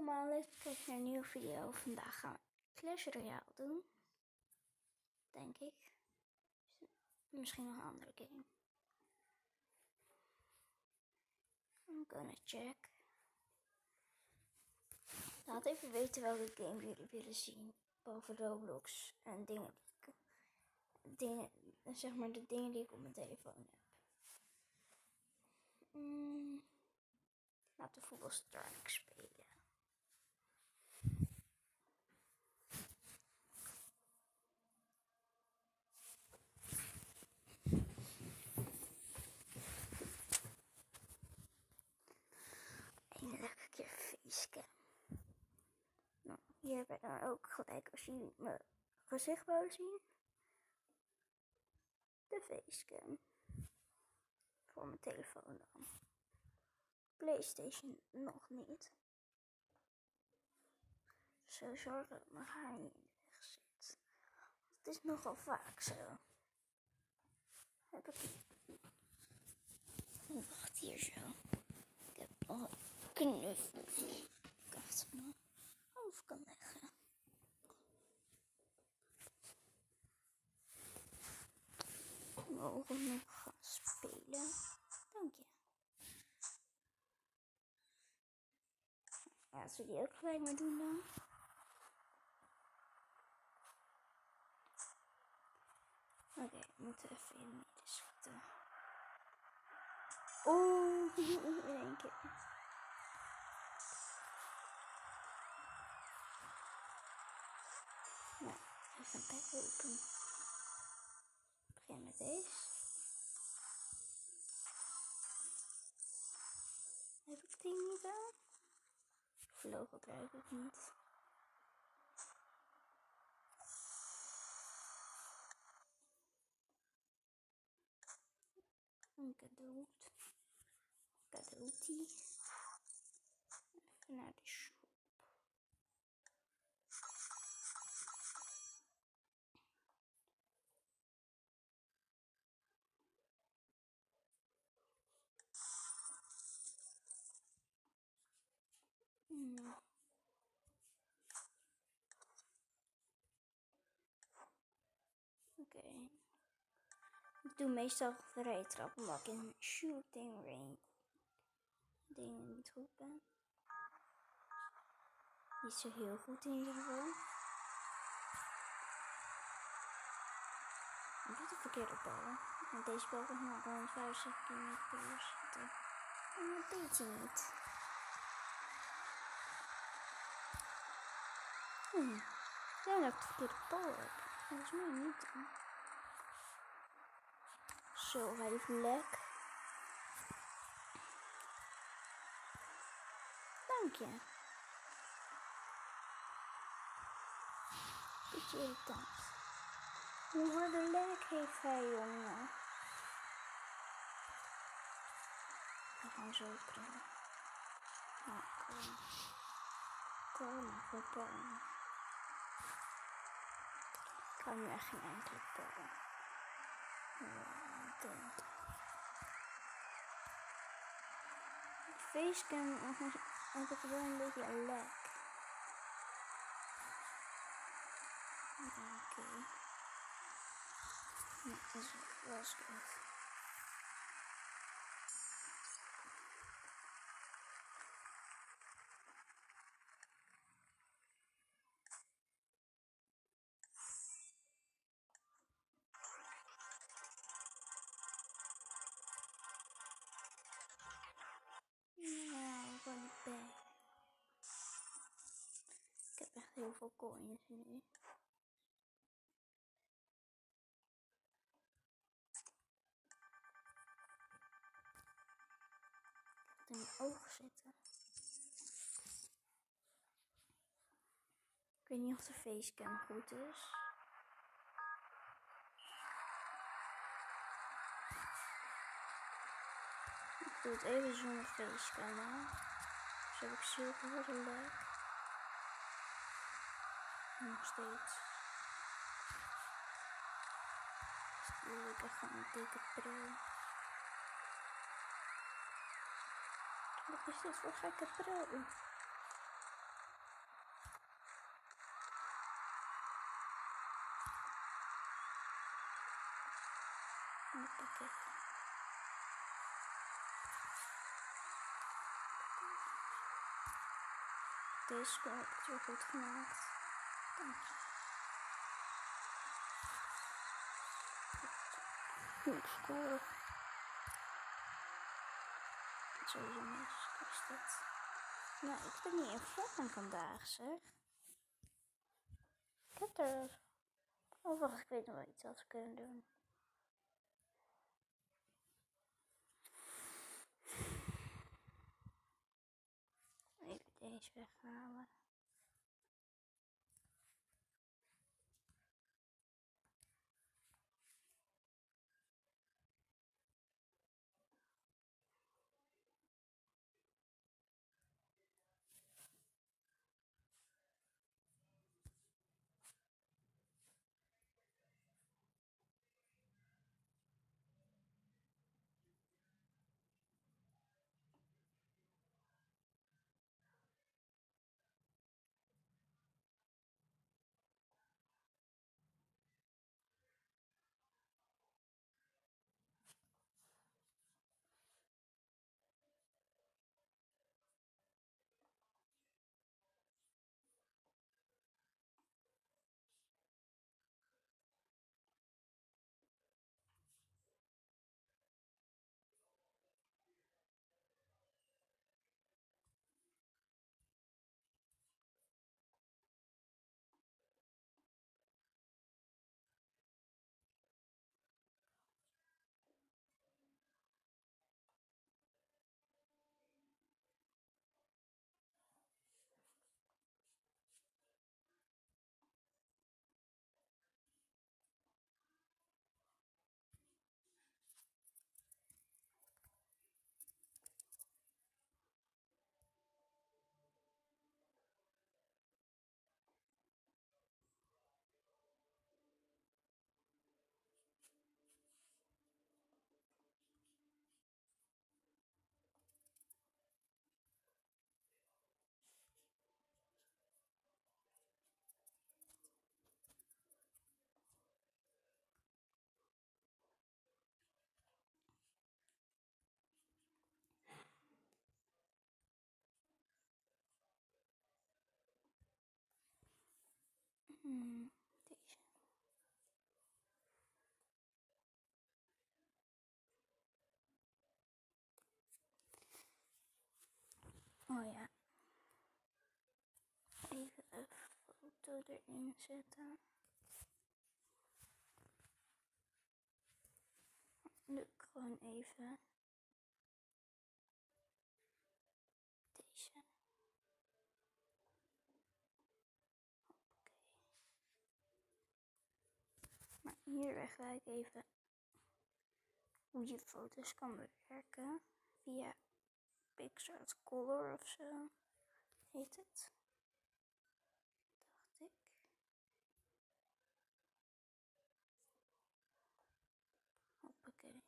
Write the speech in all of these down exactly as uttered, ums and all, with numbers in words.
allemaal, leuk dat kijken naar een nieuwe video. Vandaag gaan we Clash Royale doen. Denk ik. Misschien nog een andere game. I'm gonna check. Laat even weten welke game jullie willen zien. Boven Roblox en dingen die ik, dingen, zeg maar de dingen die ik op mijn telefoon heb. Mm, laten we Football Strike spelen. Eindelijk een keer facecam. Nou, hier hebben we dan ook gelijk als jullie mijn gezicht willen zien. De facecam. Voor mijn telefoon dan. PlayStation nog niet. Zo zorgen dat mijn haar niet in de weg zit. Het is nogal vaak zo. Heb ik... Wacht hier zo. Ik heb nog een knuffel. Ik kan het mijn hoofd kan leggen. We mogen nog gaan spelen. Dank je. Ja, zullen die ook gelijk maar doen dan? Oké, okay, we moeten even in het midden schieten. Oeh, in één keer. Nou, even een pack open. Ik begin met deze. Heb ik die niet aan? Voorlopig gebruik ik niet. Een cadeau. Cadeautie. Even naar de shop. Hmm. Oké. Okay. Ik doe meestal vrije trap omdat ik in shooting range dingen niet goed ben. Niet zo heel goed in ieder geval. Ik doe de verkeerde bal. Want deze bal komt maar gewoon vijfenzestig kilometer per uur zitten. En dat deed hij niet. Hmm. Ja, dat ik de verkeerde bal heb. Volgens mij niet. Hè. Zo, hij heeft lek. Dank je. Beetje irritant. Hoe harde lek heeft hij, jongen? We gaan zo krijgen. Nou, kom. Kom, verballen. Ik kan nu echt geen enkele ballen. Ja, facecam heb ik wel een beetje een lek. Oké. Okay. Ja, dat is wel goed. Nou, van bij. Ik heb echt heel veel coins nu. In mijn ogen zitten. Ik weet niet of de facecam goed is. Ik doe het even zonder facecam aan. Dus heb ik zulke harde lek. Nog steeds. Dus doe ik echt gewoon een dikke bril. Wat is dit voor gekke bril? Kijk. Deze score heb ik weer goed gemaakt. Dank je. Goed score. Sowieso meestal is dat. Nou, ik ben niet in vorm vandaag, zeg. Ik heb er... Oh, wacht, ik weet nog wel iets wat we kunnen doen. Even deze weghalen. Hmm, deze. Oh ja. Even een foto erin zetten. Nu gewoon even deze. Oké. Maar hier wegga ik even hoe je foto's kan bewerken via PicsArt Color of zo heet het. Dacht ik. Hoppakee.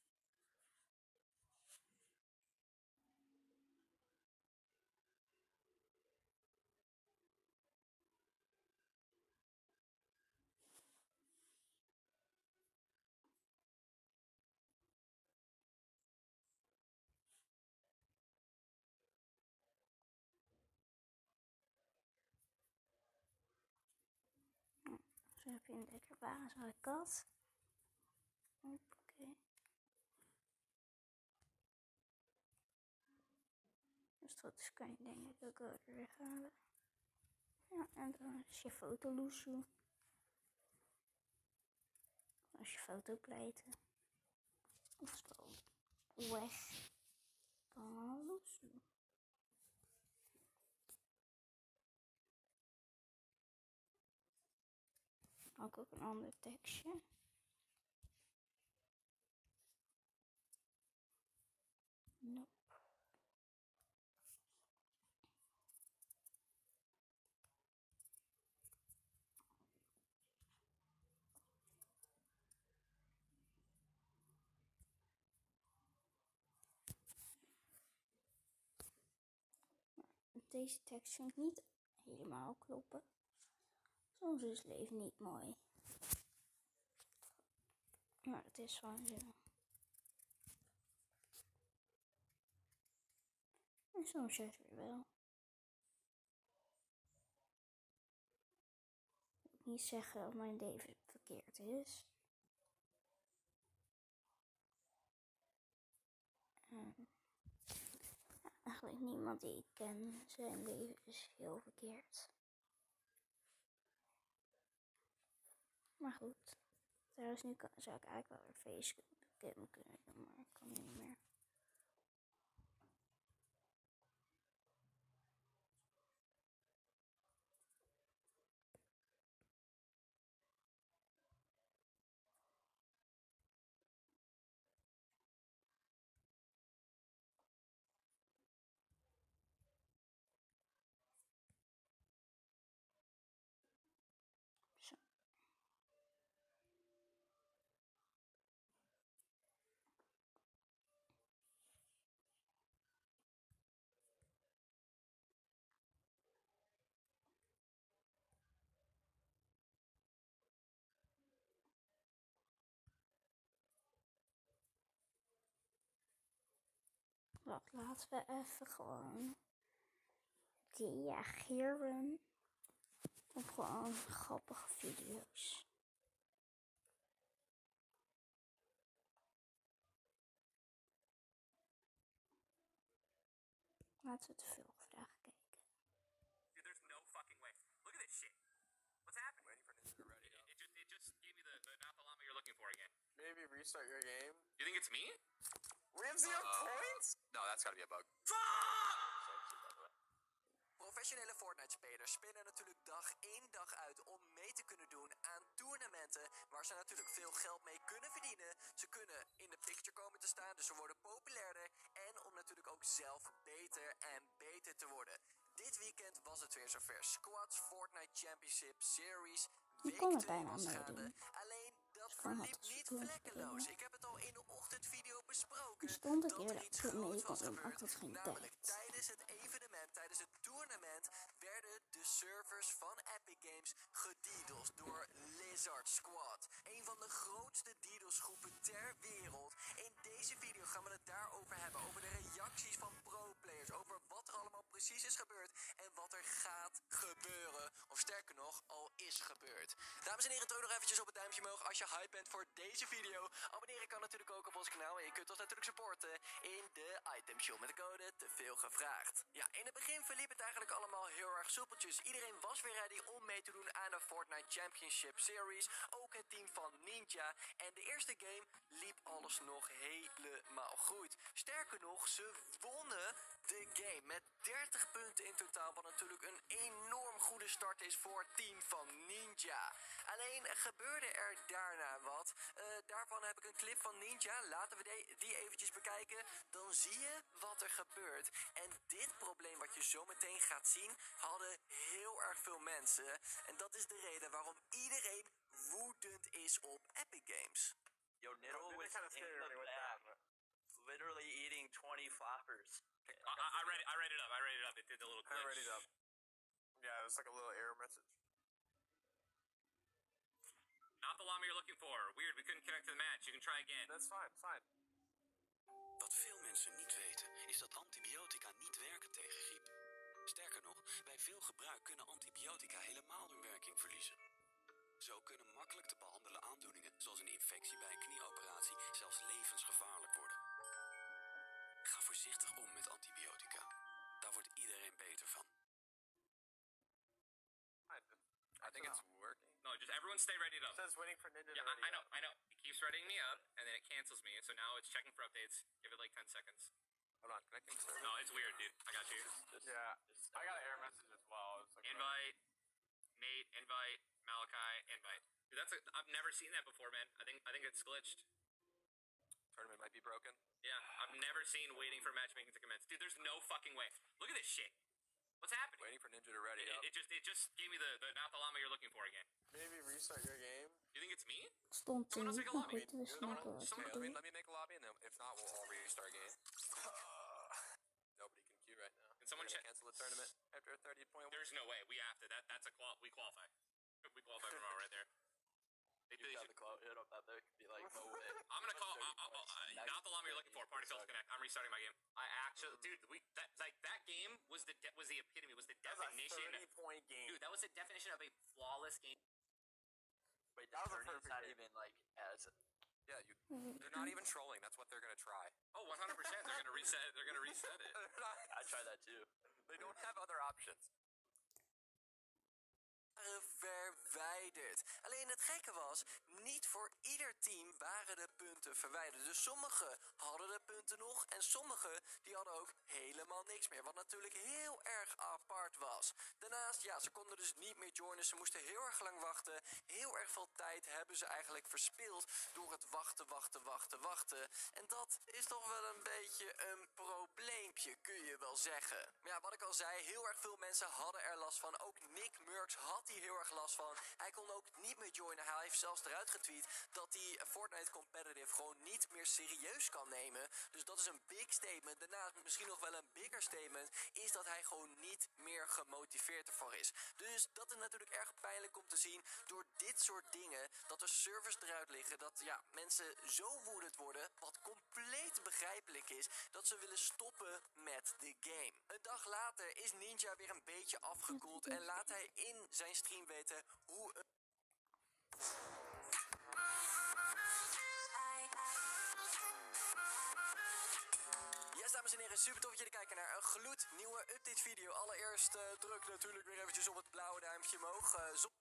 Zo heb je een lekker wazige kat. Hoppakee. Dus dat is, kan je denk ik ook wel weer weghalen. Ja, en dan is je foto loesoe. Als je foto pleiten. Of zo. Weg. Kan loesoe. Ook ook een ander tekstje. Nope. Deze tekst vind ik niet helemaal kloppen. Soms is het leven niet mooi. Maar het is gewoon zo. Soms juist weer wel. Ik wil niet zeggen dat mijn leven verkeerd is. En ja, eigenlijk niemand die ik ken, zijn leven is heel verkeerd. Maar goed. Trouwens, nu kan, zou ik eigenlijk wel weer facecam kunnen doen, maar ik kan niet meer. Zo. Wacht, laten we even gewoon reageren op gewoon grappige video's. Laten we te veel vragen kijken. Dude, there's no fucking way. Look at this shit. What's happening? Waiting for Ninja to ready up. It, it just it just gave me the, the not the llama you're looking for again. Maybe restart your game. You think it's me? We have zero Uh, points? No, that's gotta be a bug. Professionele Fortnite-spelers spinnen natuurlijk dag in dag uit om mee te kunnen doen aan toernooien waar ze natuurlijk veel geld mee kunnen verdienen. Ze kunnen in de picture komen te staan, dus ze worden populairder en om natuurlijk ook zelf beter en beter te worden. Dit weekend was het weer zover. Squads Fortnite Championship Series Ik kon week er twee bijna was meedoen. gaande. Alleen dat Dus van verliep wat niet doen vlekkeloos. spelen. Ik heb het al in de ochtendvideo besproken Er stond een dat keer er dat iets ik het mee groots kon was doen, maar ik gebeurd. had geen Namelijk tijd. tijdens het evenement, tijdens het tournament, werden de servers van Epic Games gedDDoS'd door Lizard Squad. Een van de grootste DDoS groepen ter wereld. In deze video gaan we het daarover hebben. Over de reacties van pro-players. Over wat er allemaal precies is gebeurd. En wat er gaat gebeuren. Of sterker nog, al is gebeurd. Dames en heren, druk nog eventjes op het duimpje omhoog als je hype bent voor deze video. Abonneren kan natuurlijk ook op ons kanaal. En je kunt ons natuurlijk supporten in de item shop met de code te veel gevraagd. Ja, in het begin verliep het eigenlijk allemaal heel erg soepeltjes. Iedereen was weer ready om mee te doen aan de Fortnite Championship Series. Ook het team van Ninja. En de eerste game liep alles nog helemaal goed. Sterker nog, ze wonnen de game met dertig punten in totaal. Wat natuurlijk een enorm goede start is voor het team van Ninja. Alleen gebeurde er daarna wat. Uh, daarvan heb ik een clip van Ninja. Laten we die, die eventjes bekijken. Dan zie je wat er gebeurt. En dit probleem wat je zo meteen gaat zien, hadden heel erg veel mensen. En dat is de reden waarom iedereen woedend is op Epic Games. Yo, Niddle was in the lab, literally eating twenty floppers. I, I, I read it. I read it up. I read it up. It did the little glitch. I ready up. Yeah, it was like a little error message. Not the llama you're looking for. Weird. We couldn't connect to the match. You can try again. That's fine, fine. Wat veel mensen niet weten, is dat antibiotica niet werken tegen griep. Sterker nog, bij veel gebruik kunnen antibiotica helemaal hun werking verliezen. Zo kunnen makkelijk te behandelen aandoeningen, zoals een infectie bij een knieoperatie, zelfs levensgevaarlijk worden. Ga voorzichtig om met antibiotica. Daar wordt iedereen beter van. Fine. I think it's working. No, just everyone stay ready up. It says waiting for Ninja Yeah, to ready I, I know, up. I know. It keeps readying me up, and then it cancels me. So now it's checking for updates. Give it like ten seconds. Hold on, connecting to No, it's weird, dude. I got you. Yeah, I got an error message as well. It's like, Invite, Nate, invite, Malachi, invite. Dude, that's a, I've never seen that before, man. I think I think it's glitched. tournament might be broken. Yeah, I've never seen waiting for matchmaking to commence. Dude, there's no fucking way. Look at this shit. What's happening? Waiting for Ninja to ready It, up. it, it just it just gave me the, the not the llama you're looking for again. Maybe restart your game. You think it's me? Stond er Someone else niet, make a maar lobby. goed, we snappen wat Okay, we let me, doen. let me make a lobby, and then if not, we'll all restart game. Nobody can queue right now. Can someone We're check? gonna cancel the tournament after thirty point one. There's no way. We have to. That that's a qual. We qualify. We qualify for all right there. They, they You got should, the clout hit up that there could be like no way. I'm gonna call. Uh, uh, uh, not the llama you're looking for. Party failed to connect. I'm restarting my game. I actually, dude, we that like that definition. thirty point game. Dude, that was the definition of a flawless game. Wait, That was a the turning's perfect not game. even like as. Yeah, you. They're not even trolling. That's what they're gonna try. Oh, one hundred percent. They're gonna reset. They're gonna reset it. They're not- I tried that too. they don't have other options. Verwijderd. Alleen het gekke was, niet voor ieder team waren de punten verwijderd. Dus sommigen hadden de punten nog en sommigen die hadden ook helemaal niks meer. Wat natuurlijk heel erg apart was. Daarnaast, ja, ze konden dus niet meer joinen. Ze moesten heel erg lang wachten. Heel erg veel tijd hebben ze eigenlijk verspild door het wachten, wachten, wachten, wachten. En dat is toch wel een beetje een probleempje, kun je wel zeggen. Maar ja, wat ik al zei, heel erg veel mensen hadden er last van. Ook Nick Merckx had hier heel erg last van. Hij kon ook niet meer joinen. Hij heeft zelfs eruit getweet dat hij Fortnite Competitive gewoon niet meer serieus kan nemen. Dus dat is een big statement. Daarnaast misschien nog wel een bigger statement is dat hij gewoon niet meer gemotiveerd ervoor is. Dus dat is natuurlijk erg pijnlijk om te zien door dit soort dingen, dat er servers eruit liggen, dat ja, mensen zo woedend worden, wat compleet begrijpelijk is, dat ze willen stoppen met de game. Een dag later is Ninja weer een beetje afgekoeld en laat hij in zijn stream weten hoe een Yes, dames en heren, super tof dat jullie kijken naar een gloednieuwe update video. Allereerst uh, druk natuurlijk weer eventjes op het blauwe duimpje omhoog. Uh, zo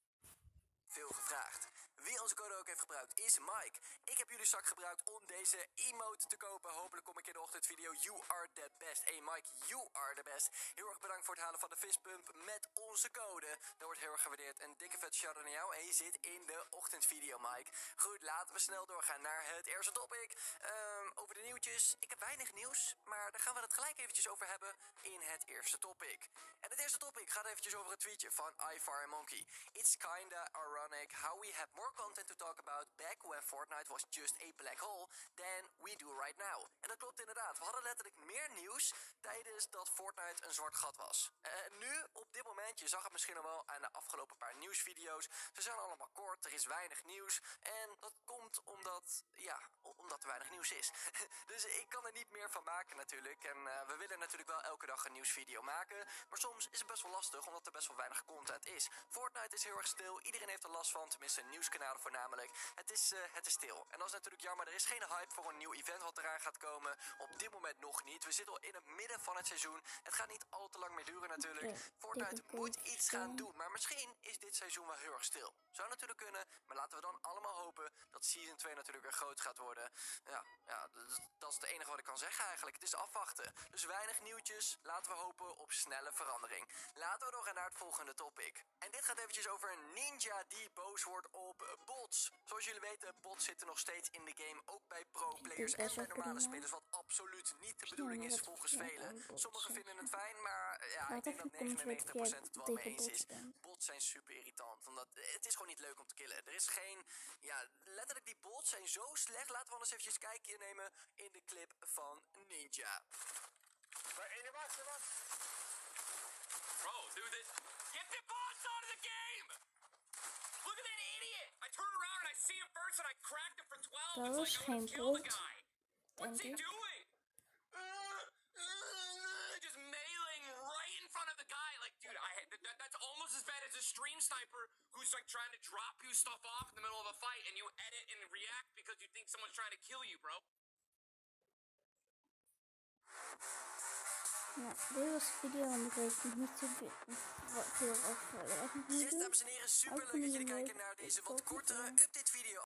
veel gevraagd. Wie onze code ook heeft gebruikt is Mike. Ik heb jullie zak gebruikt om deze emote te kopen. Hopelijk kom ik in de ochtendvideo. You are the best. Hey Mike, you are the best. Heel erg bedankt voor het halen van de fistpump met onze code. Dat wordt heel erg gewaardeerd. Een dikke vet shout-out naar jou. En je zit in de ochtendvideo, Mike. Goed, laten we snel doorgaan naar het eerste topic. Um, over de nieuwtjes. Ik heb weinig nieuws, maar daar gaan we het gelijk eventjes over hebben in het eerste topic. En het eerste topic gaat eventjes over een tweetje van iFireMonkey. It's kinda ironic how we have more content to talk about back when Fortnite was just a black hole than we do right now. En dat klopt inderdaad. We hadden letterlijk meer nieuws tijdens dat Fortnite een zwart gat was. En nu, op dit moment, je zag het misschien al wel aan de afgelopen paar nieuwsvideo's. Ze zijn allemaal kort, er is weinig nieuws. En dat komt omdat, ja, omdat er weinig nieuws is. Dus ik kan er niet meer van maken natuurlijk. En uh, we willen natuurlijk wel elke dag een nieuwsvideo maken. Maar soms is het best wel lastig, omdat er best wel weinig content is. Fortnite is heel erg stil. Iedereen heeft er last van, tenminste nieuwskanalen voornamelijk. Het is, uh, het is stil. En dat is natuurlijk jammer. Er is geen hype voor een nieuw event wat eraan gaat komen. Op dit moment nog niet. We zitten al in het midden van het seizoen. Het gaat niet al te lang meer duren natuurlijk. Okay, Fortnite moet iets gaan doen. Maar misschien is dit seizoen wel heel erg stil. Zou natuurlijk kunnen. Maar laten we dan allemaal hopen dat Season twee natuurlijk weer groot gaat worden. Ja, ja dat, dat is het enige wat ik kan zeggen eigenlijk. Het is afwachten. Dus weinig nieuwtjes. Laten we hopen op snelle verandering. Laten we doorgaan naar het volgende topic. En dit gaat eventjes over een Ninja die boos wordt op bots. Zoals jullie weten, bots zitten nog steeds in de game. Ook bij pro-players en bij normale spelers. Wat absoluut niet de bedoeling is volgens velen. Sommigen vinden het fijn, maar ja, ik denk dat negenennegentig procent het wel mee eens is. Bots zijn super irritant. Omdat het is gewoon niet leuk om te killen. Er is geen, ja, letterlijk die bots zijn zo slecht. Laten we anders eventjes een kijkje nemen in de clip van Ninja. Bro, dude, this... Get the bots out of the game! Look at that idiot! I turn around and I see him first and I cracked him for twelve. Dat It's was like I wanna geen kill the bot, guy. What's he denk ik. doing? Uh, uh, just mailing right in front of the guy. Like, dude, I that, that's almost as bad as a stream sniper who's like trying to drop you stuff off in the middle of a fight and you edit and react because you think someone's trying to kill you, bro. Nou, dit was de video en ik weet niet te veel, veel over. Yes, dames en heren, super leuk dat jullie kijken naar deze wat kortere update video.